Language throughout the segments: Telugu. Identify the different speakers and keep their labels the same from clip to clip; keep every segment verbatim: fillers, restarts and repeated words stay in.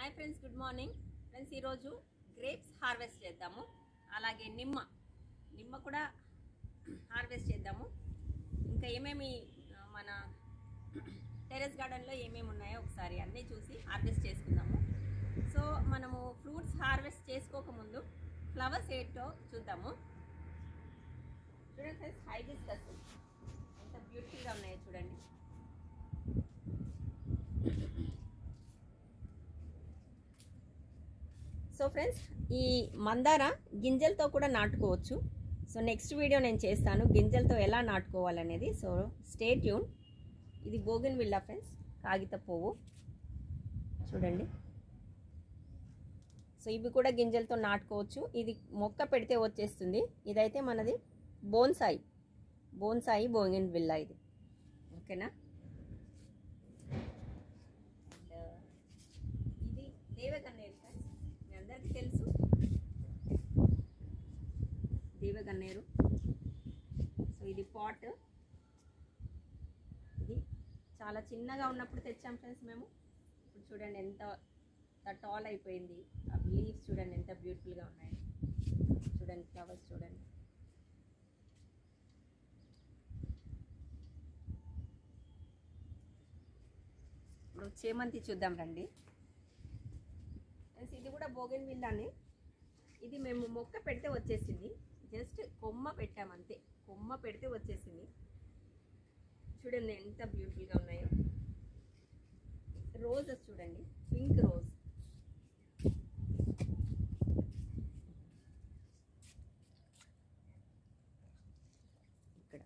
Speaker 1: Hi friends, good morning friends. ఈరోజు గ్రేప్స్ హార్వెస్ట్ చేద్దాము, అలాగే నిమ్మ నిమ్మ కూడా హార్వెస్ట్ చేద్దాము. ఇంకా ఏమేమి మన టెరెస్ గార్డెన్లో ఏమేమి ఉన్నాయో ఒకసారి అన్నీ చూసి హార్వెస్ట్ చేసుకుందాము. సో మనము ఫ్రూట్స్ హార్వెస్ట్ చేసుకోకముందు ఫ్లవర్స్ ఏంటో చూద్దాము. చూడండి ఫ్రెండ్స్, హైబిస్కస్ ఎంత బ్యూటిఫుల్గా ఉన్నాయో చూడండి. సో ఫ్రెండ్స్, ఈ మందార గింజలతో కూడా నాటుకోవచ్చు. సో నెక్స్ట్ వీడియో నేను చేస్తాను గింజలతో ఎలా నాటుకోవాలనేది. So stay tune. ఇది బోగన్విల్లా ఫ్రెండ్స్, కాగిత పువ్వు చూడండి. సో ఇవి కూడా గింజలతో నాటుకోవచ్చు. ఇది మొక్క పెడితే వచ్చేస్తుంది. ఇదైతే మనది బోన్సాయి బోన్సాయి బోగన్విల్లా ఇది. ఓకేనా. ఇది దేవగన్నేరు ఫ్రెండ్స్, మీ అందరికీ తెలుసు దేవగన్నేరు. సో ఇది పాట్. ఇది చాలా చిన్నగా ఉన్నప్పుడు తెచ్చాం ఫ్రెండ్స్ మేము. ఇప్పుడు చూడండి ఎంత టాల్ అయిపోయింది. ఆ లీవ్స్ చూడండి ఎంత బ్యూటిఫుల్గా ఉన్నాయి. చూడండి ఫ్లవర్స్ చూడండి. ఇప్పుడు చేమంతి చూద్దాం రండి. ఇది కూడా బోగన్విల్లానే. ఇది మేము మొక్క పెడితే వచ్చేసింది. జస్ట్ కొమ్మ పెట్టామంతే. కొమ్మ పెడితే వచ్చేసింది. చూడండి ఎంత బ్యూటిఫుల్గా ఉన్నాయో. రోజెస్ చూడండి, పింక్ రోజ్. ఇక్కడ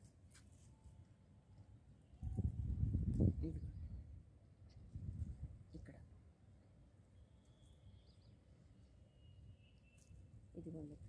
Speaker 1: ఇక్కడ ఇదిగోండి ఇక్కడ.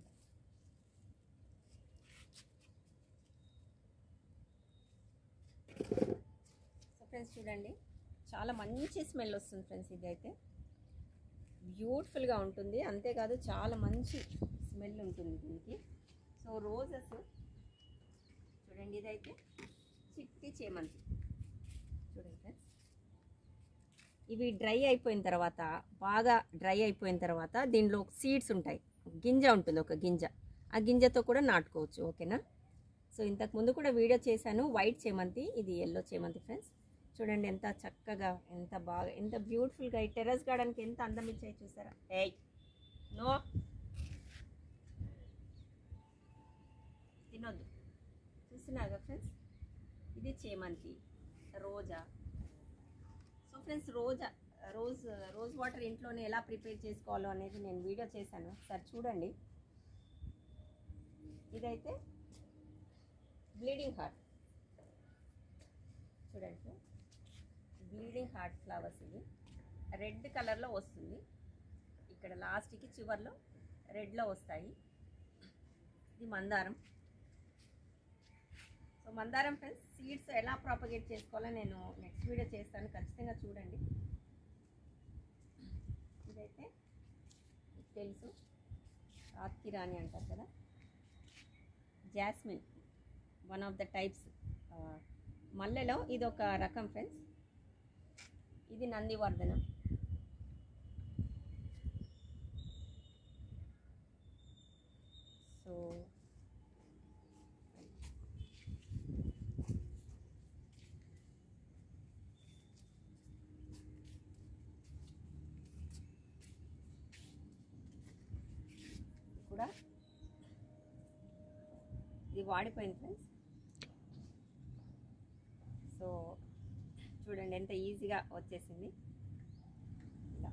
Speaker 1: సో ఫ్రెండ్స్ చూడండి, చాలా మంచి స్మెల్ వస్తుంది ఫ్రెండ్స్. ఇది అయితే బ్యూటిఫుల్గా ఉంటుంది. అంతేకాదు చాలా మంచి స్మెల్ ఉంటుంది దీనికి. సో రోజెస్ చూడండి. ఇదైతే చిట్టి చేమంతి చూడండి ఫ్రెండ్స్. ఇవి డ్రై అయిపోయిన తర్వాత, బాగా డ్రై అయిపోయిన తర్వాత దీనిలో సీడ్స్ ఉంటాయి. గింజ ఉంటుంది, ఒక గింజ. ఆ గింజతో కూడా నాటుకోవచ్చు. ఓకేనా. సో ఇంతకుముందు కూడా వీడియో చేశాను వైట్ చేమంతి. ఇది ఎల్లో చేమంతి ఫ్రెండ్స్. చూడండి ఎంత చక్కగా, ఎంత బాగా, ఎంత బ్యూటిఫుల్గా ఈ టెర్రస్ గార్డెన్కి ఎంత అందం ఇచ్చాయి చూసారా. ఏయ్ నో తినొద్దు. చూస్తున్నారుగా ఫ్రెండ్స్, ఇది చేమంతి, రోజా. సో ఫ్రెండ్స్, రోజా రోజ్ రోజ్ వాటర్ ఇంట్లోనే ఎలా ప్రిపేర్ చేసుకోవాలో అనేది నేను వీడియో చేశాను, సార్ చూడండి. ఇదైతే బ్లీడింగ్ హార్ట్ చూడండి. Bleeding heart flowers. ఇది రెడ్ కలర్లో వస్తుంది. ఇక్కడ లాస్ట్కి చివర్లో రెడ్లో వస్తాయి. ఇది మందారం. సో మందారం ఫ్రెండ్స్, సీడ్స్ ఎలా ప్రాపగేట్ చేసుకోవాలో నేను నెక్స్ట్ వీడియో చేస్తాను, ఖచ్చితంగా చూడండి. ఇదైతే తెలుసు, రాత్కి రాణి అంటారు కదా, jasmine, one of the types మల్లెలో ఇది ఒక రకం ఫ్రెండ్స్. ఇది నందివర్ధనం. సో కూడా ఇది వాడిపోయింది ఫ్రెండ్స్. సో చూడండి ఎంత ఈజీగా వచ్చేసింది ఇలా.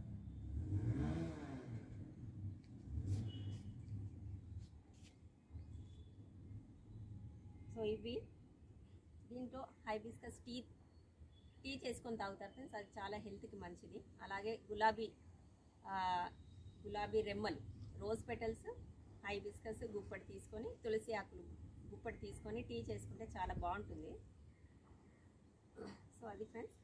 Speaker 1: సో ఇవి దీంట్లో హైబిస్కస్ టీ టీ చేసుకొని తాగుతారు ఫ్రెండ్స్. అది చాలా హెల్త్కి మంచిది. అలాగే గులాబీ గులాబీ రెమ్మలు, రోజ్ పెటల్స్, హైబిస్కస్ గుప్పటి తీసుకొని, తులసి ఆకులు గుప్పటి తీసుకొని టీ చేసుకుంటే చాలా బాగుంటుంది. సో అది ఫ్రెండ్స్.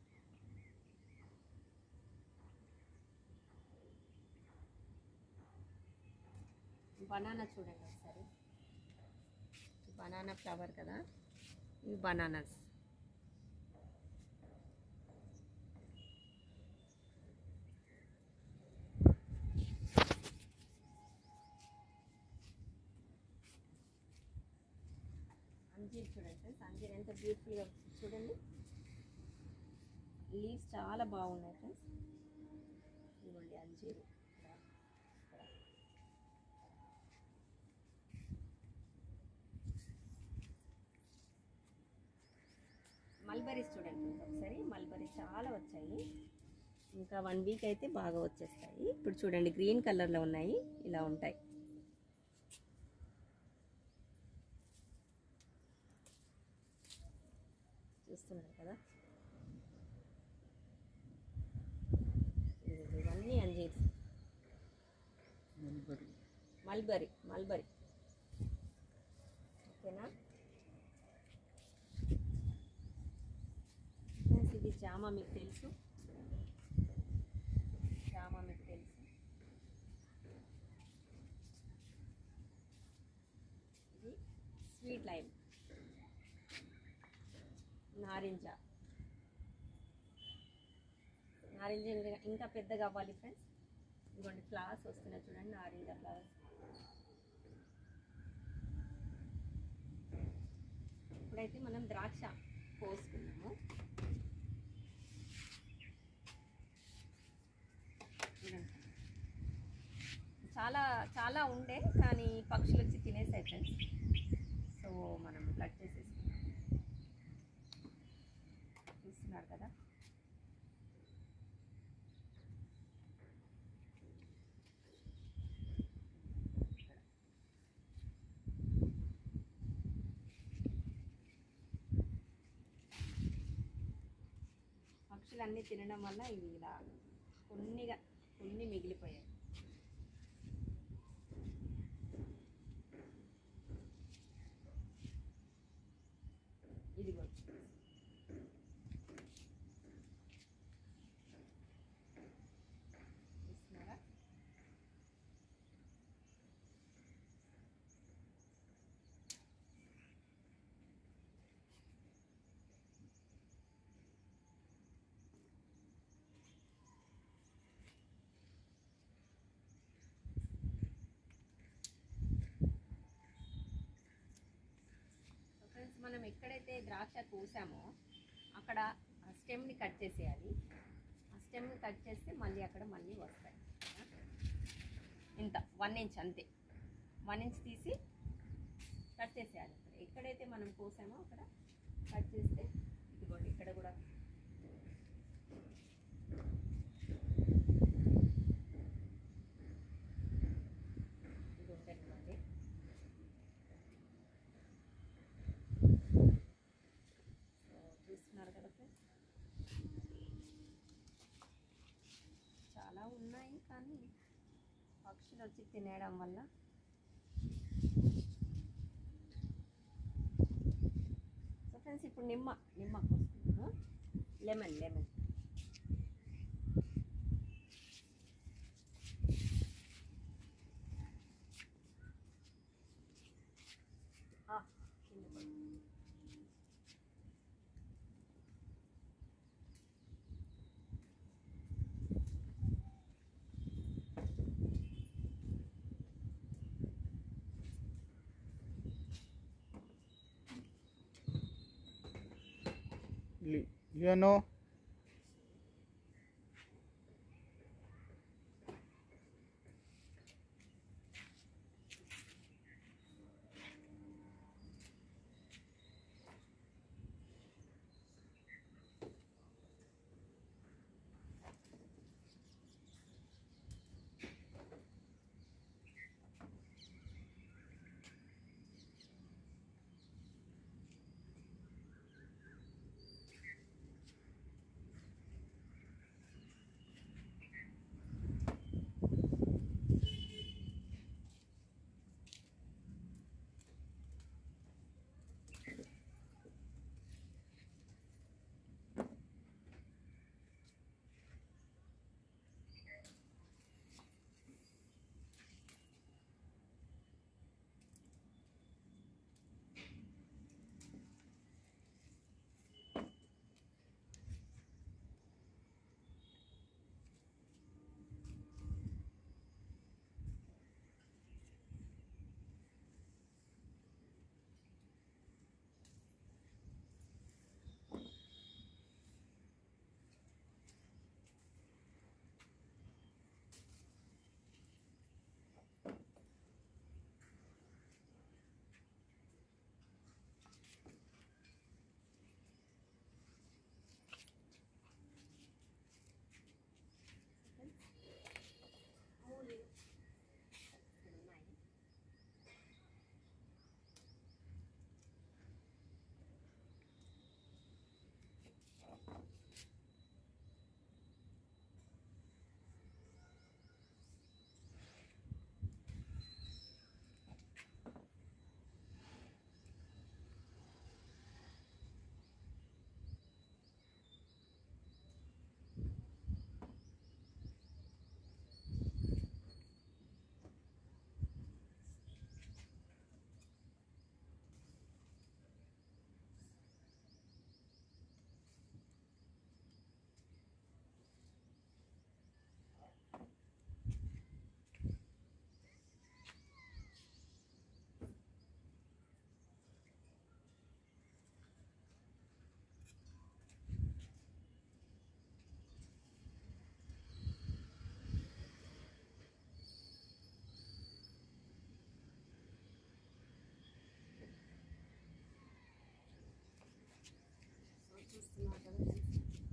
Speaker 1: బనానా చూడండి ఒకసారి. బనానా ఫ్లవర్ కదా, ఇవి బనానాస్. అంజీర్ చూడండి ఫ్రెండ్స్, అంజీర్ ఎంత బ్యూటిఫుల్గా వచ్చింది చూడండి. లీవ్స్ చాలా బాగున్నాయి ఫ్రెండ్స్. ఇదిగోండి అంజీరు. మల్బరీస్ చూడండి ఒకసారి, మల్బరీ చాలా వచ్చాయి. ఇంకా వన్ వీక్ అయితే బాగా వచ్చేస్తాయి. ఇప్పుడు చూడండి గ్రీన్ కలర్లో ఉన్నాయి, ఇలా ఉంటాయి. చూస్తున్నారు కదా, ఇవన్నీ అంజీర్స్. మల్బరీ మల్బరీ ఓకేనా. ఇది జామ మీకు తెలుసు, జామ మీకు తెలుసు. ఇది స్వీట్ లైమ్, నారింజ. నారింజ ఇంకా ఇంకా పెద్దగా అవ్వాలి ఫ్రెండ్స్. ఇదిగోండి ఫ్లవర్స్ వస్తున్నాయి చూడండి, నారింజ ఫ్లవర్స్. ఇప్పుడైతే మనం ద్రాక్ష కోసుకున్నాము. చాలా చాలా ఉండే కానీ పక్షులు వచ్చి తినేసాయి ఫ్రెండ్స్. సో మనం కట్ చేసేసుకున్నాం, చూస్తున్నారు కదా. పక్షులన్నీ తినడం వల్ల ఇవి ఇలా కొన్నిగా కొన్ని మిగిలిపోయాయి. ఇది కూడా చూస్తున్నారా. మనం ఎక్కడైతే ద్రాక్ష కోసామో అక్కడ స్టెమ్ని కట్ చేసేయాలి. ఆ స్టెమ్ని కట్ చేస్తే మళ్ళీ అక్కడ మళ్ళీ వస్తాయి. ఇంత వన్ ఇంచ్ అంతే, వన్ ఇంచ్ తీసి కట్ చేసేయాలి. ఎక్కడైతే మనం కోసామో అక్కడ కట్ చేస్తే ఇదిగోండి ఇక్కడ కూడా ఇది ఉంటుంది. చూస్తున్నారు కదా ఫ్రెండ్స్, చాలా ఉన్నాయి కానీ పక్షులు వచ్చి తినేయడం వల్ల. సో ఫ్రెండ్స్ ఇప్పుడు నిమ్మ నిమ్మ కోసుకుంటున్నాము. లెమన్ లెమన్
Speaker 2: you know
Speaker 1: చూస్తున్నారు కదా ఫ్రెండ్స్.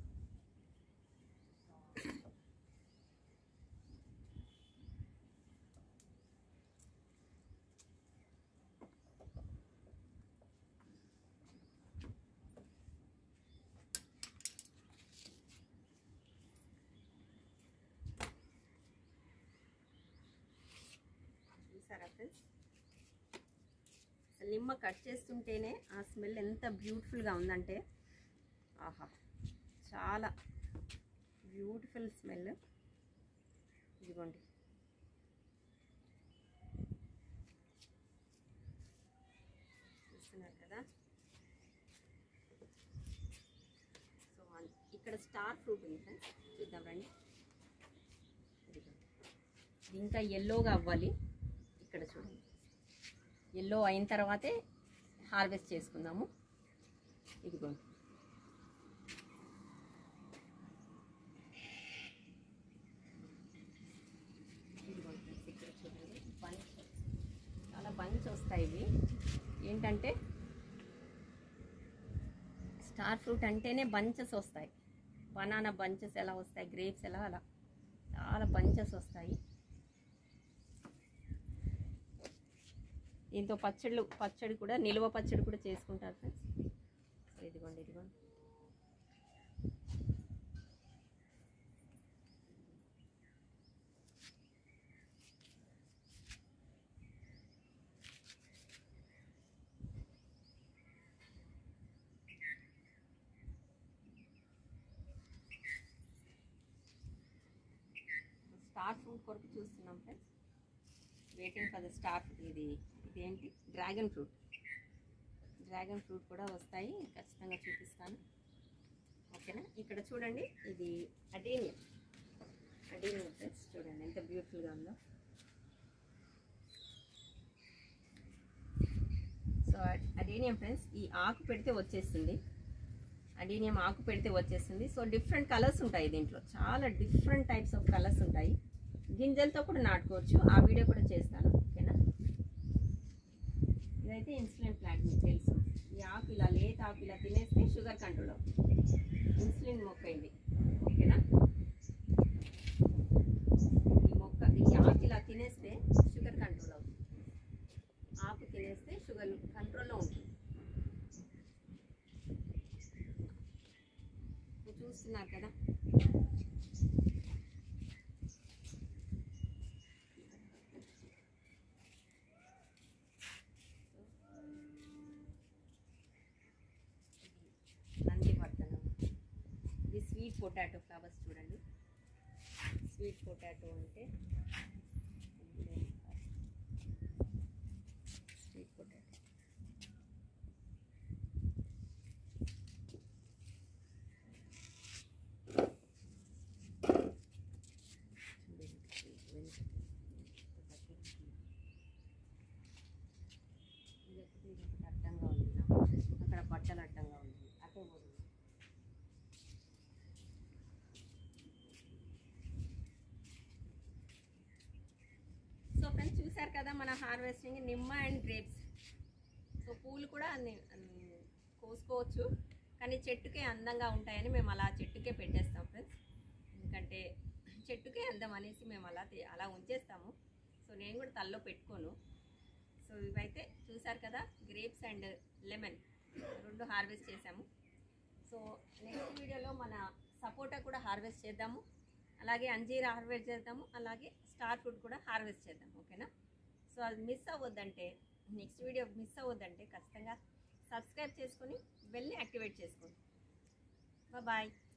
Speaker 1: చూసారా ఫ్రెండ్స్, అసలు నిమ్మ కట్ చేస్తుంటేనే ఆ స్మెల్ ఎంత బ్యూటిఫుల్గా ఉందంటే, ఆహా చాలా బ్యూటిఫుల్ స్మెల్. ఇదిగోండి, చూస్తున్నారు కదా. సో ఇక్కడ స్టార్ ఫ్రూట్ ఉంది ఫ్రెండ్స్, చూద్దాం రండి. ఇది ఇంకా ఎల్లోగా అవ్వాలి. ఇక్కడ చూడండి, ఎల్లో అయిన తర్వాతే హార్వెస్ట్ చేసుకుందాము. ఇదిగోండి, ఇదిగోండి ఇక్కడ చూడండి, బంచ్ చాలా బంచ్ వస్తాయి. ఇవి ఏంటంటే స్టార్ ఫ్రూట్ అంటేనే బంచెస్ వస్తాయి. బనానా బంచెస్ ఎలా వస్తాయి, గ్రేప్స్ ఎలా, అలా చాలా బంచెస్ వస్తాయి. దీంతో పచ్చళ్ళు పచ్చడి కూడా నిల్వ పచ్చడి కూడా చేసుకుంటారు ఫ్రెండ్స్. సో ఇదిగోండి, ఇదిగోండి స్టార్ ఫ్రూట్ కొరకు చూస్తున్నాం friends, waiting for the star. ఇది ఇదేంటి, డ్రాగన్ ఫ్రూట్. డ్రాగన్ ఫ్రూట్ కూడా వస్తాయి, ఖచ్చితంగా చూపిస్తాను. ఓకేనా. ఇక్కడ చూడండి, ఇది అడేనియం. అడేనియం ఫ్రెండ్స్, చూడండి ఎంత బ్యూటిఫుల్గా ఉందో. సో అడేనియం ఫ్రెండ్స్, ఈ ఆకు పెడితే వచ్చేస్తుంది. అడేనియం ఆకు పెడితే వచ్చేస్తుంది. సో డిఫరెంట్ కలర్స్ ఉంటాయి దీంట్లో, చాలా డిఫరెంట్ టైప్స్ ఆఫ్ కలర్స్ ఉంటాయి. గింజలతో కూడా నాటుకోవచ్చు, ఆ వీడియో కూడా చేస్తాను. ఓకేనా. ఇదైతే ఇన్సులిన్ ప్లాంట్, మీకు తెలుసు. ఈ ఆకు ఇలా లేత ఆకు ఇలా తినేస్తే షుగర్ కంట్రోల్ అవుతుంది. ఇన్సులిన్ మొక్క ఇది. ఓకేనా. ఈ మొక్క, ఈ ఆకు ఇలా తినేస్తే షుగర్ కంట్రోల్ అవుతుంది. ఆకు తినేస్తే షుగర్ కంట్రోల్లో ఉంటుంది. చూస్తున్నారు కదా. నందివర్ధనం. ఇది స్వీట్ పొటాటో ఫ్లవర్స్ చూడండి. స్వీట్ పొటాటో అంటే స్వీట్ పొటాటో. అడ్డంగా ఉంది, అక్కడ బట్టలు అడ్డంగా ఉంది, అటే పోతుంది. సో ఫ్రెండ్స్, చూసారు కదా మన హార్వెస్టింగ్ నిమ్మ అండ్ గ్రేప్స్. సో పూలు కూడా అన్ని కోసుకోవచ్చు, కానీ చెట్టుకే అందంగా ఉంటాయని మేము అలా చెట్టుకే పెట్టేస్తాం ఫ్రెండ్స్. ఎందుకంటే చెట్టుకే అందం అనేసి మేము అలా అలా ఉంచేస్తాము. సో నేను కూడా తల్లో పెట్టుకోను. సో ఇవైతే చూసారు కదా, గ్రేప్స్ అండ్ లెమన్ రెండు హార్వెస్ట్ చేసాము. సో నెక్స్ట్ వీడియోలో మన సపోటా కూడా హార్వెస్ట్ చేద్దాము, అలాగే అంజీరా హార్వెస్ట్ చేద్దాము, అలాగే స్టార్ ఫ్రూట్ కూడా హార్వెస్ట్ చేద్దాం. ఓకేనా. సో అది మిస్ అవ్వద్దంటే, నెక్స్ట్ వీడియో మిస్ అవ్వద్దంటే ఖచ్చితంగా సబ్స్క్రైబ్ చేసుకొని బెల్ని యాక్టివేట్ చేసుకోండి. బాయ్.